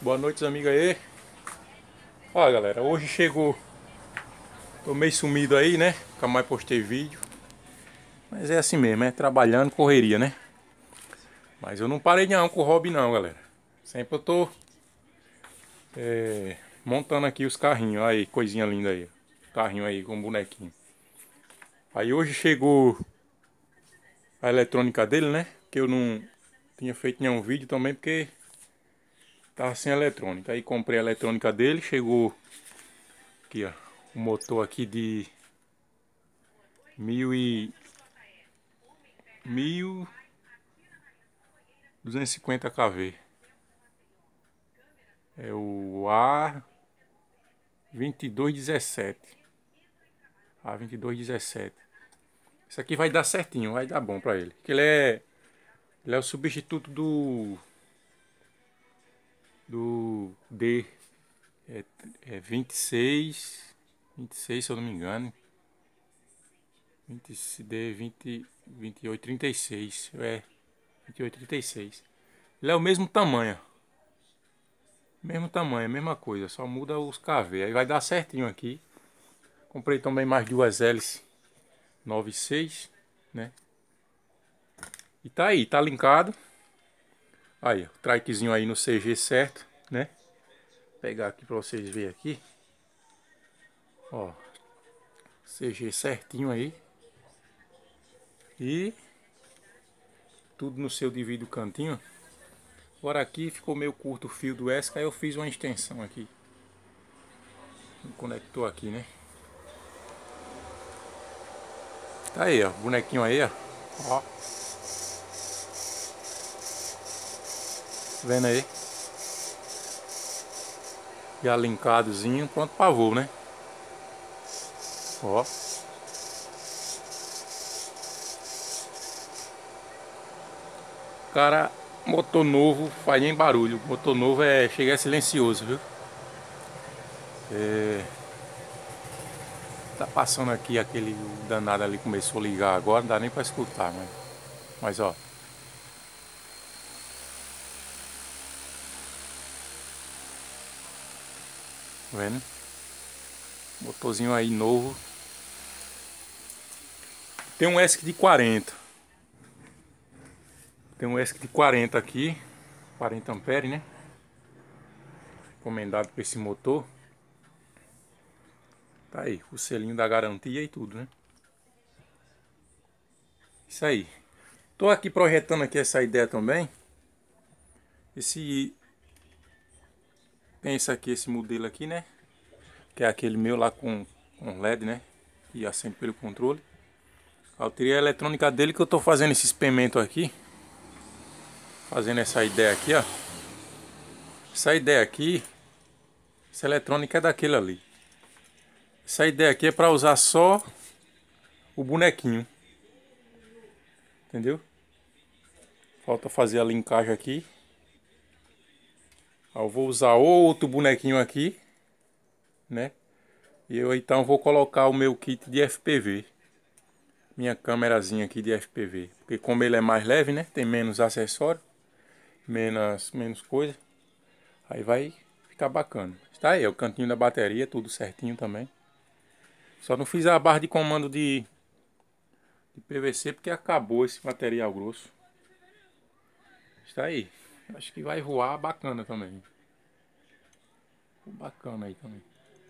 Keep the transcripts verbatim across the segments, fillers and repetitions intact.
Boa noite, amiga aí. Ó, galera, hoje chegou. Tô meio sumido aí, né? Nunca mais postei vídeo. Mas é assim mesmo, é trabalhando, correria, né? Mas eu não parei não com o hobby não, galera. Sempre eu tô é, montando aqui os carrinhos. Aí, coisinha linda aí. Carrinho aí com bonequinho. Aí hoje chegou a eletrônica dele, né? Que eu não tinha feito nenhum vídeo também porque tava sem eletrônica. Aí comprei a eletrônica dele, chegou aqui, ó. O motor aqui de mil e mil duzentos e cinquenta kV. É o A vinte e dois dezessete. A vinte e dois dezessete. Isso aqui vai dar certinho, vai dar bom pra ele. Porque ele é, ele é o substituto do do D. É, é vinte e seis, vinte e seis se eu não me engano. vinte, D vinte, vinte e oito, trinta e seis. É, vinte e oito, trinta e seis. Ele é o mesmo tamanho. Mesmo tamanho, mesma coisa, só muda os K V. Aí vai dar certinho aqui. Comprei também mais duas hélices nove seis, né? E tá aí, tá linkado. Aí, o trikezinho aí no C G certo, né? Vou pegar aqui pra vocês verem aqui. Ó, C G certinho aí. E tudo no seu devido cantinho. Agora aqui ficou meio curto o fio do ESC, aí eu fiz uma extensão aqui. Conectou aqui, né? Tá aí, ó, bonequinho aí, ó. Ó. Vendo aí? Já linkadozinho, pronto pra voo, né? Ó. Cara, motor novo faz nem barulho. Motor novo é chega silencioso, viu? É... Tá passando aqui aquele danado ali, começou a ligar agora, não dá nem pra escutar, mas, mas ó. Tá vendo? Motorzinho aí novo. Tem um ESC de quarenta. Tem um ESC de quarenta aqui. quarenta amperes, né? Recomendado para esse motor. Tá aí, o selinho da garantia e tudo, né? Isso aí. Tô aqui projetando aqui essa ideia também. Esse... Tem esse aqui, esse modelo aqui, né? Que é aquele meu lá com, com L E D, né? Que acende pelo controle. Eu teria a eletrônica dele que eu tô fazendo esse experimento aqui. Fazendo essa ideia aqui, ó. Essa ideia aqui, essa eletrônica é daquele ali. Essa ideia aqui é para usar só o bonequinho. Entendeu? Falta fazer a linkagem aqui. Eu vou usar outro bonequinho aqui, né? E eu então vou colocar o meu kit de F P V. Minha câmerazinha aqui de F P V. Porque como ele é mais leve, né? Tem menos acessório. Menos, menos coisa. Aí vai ficar bacana. Está aí, é o cantinho da bateria, tudo certinho também. Só não fiz a barra de comando de, de P V C porque acabou esse material grosso. Está aí. Acho que vai voar bacana também. Bacana aí também.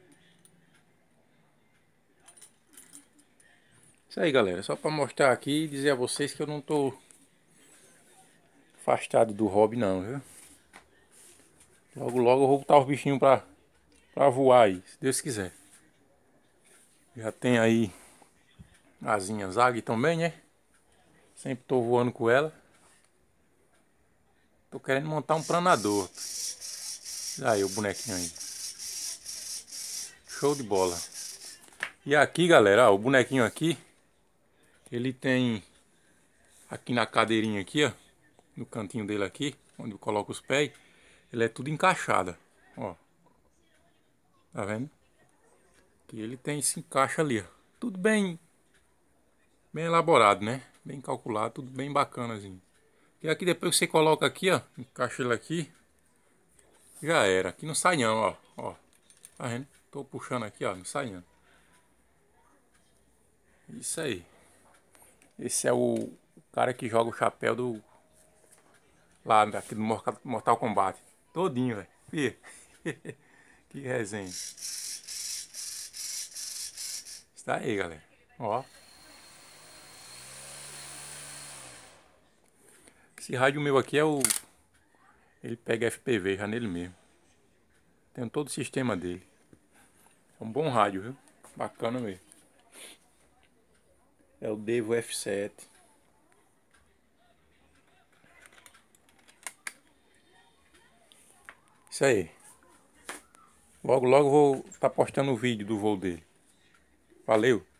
Isso aí, galera. Só para mostrar aqui e dizer a vocês que eu não tô afastado do hobby não, viu? Logo logo eu vou botar os bichinhos pra, pra voar aí, se Deus quiser. Já tem aí asinha Zag também, né? Sempre tô voando com ela. Tô querendo montar um planador. Aí o bonequinho aí. Show de bola. E aqui, galera, ó, o bonequinho aqui, ele tem aqui na cadeirinha aqui, ó, no cantinho dele aqui, onde eu coloco os pés, ele é tudo encaixado, ó. Tá vendo? Que ele tem esse encaixe ali, ó. Tudo bem bem elaborado, né? Bem calculado, tudo bem bacanazinho. E aqui depois que você coloca aqui, ó, encaixa ele aqui, Já era. Aqui não sai não, ó. Ó. Tá vendo? Tô puxando aqui, ó. Não sai não. Isso aí. Esse é o cara que joga o chapéu do... Lá, aqui do Mortal Kombat. Todinho, velho. Que resenha. Está aí, galera. Ó. Esse rádio meu aqui é o... Ele pega F P V já nele mesmo. Tem todo o sistema dele. É um bom rádio, viu? Bacana mesmo. É o Devo F sete. Isso aí. Logo, logo vou estar postando o vídeo do voo dele. Valeu!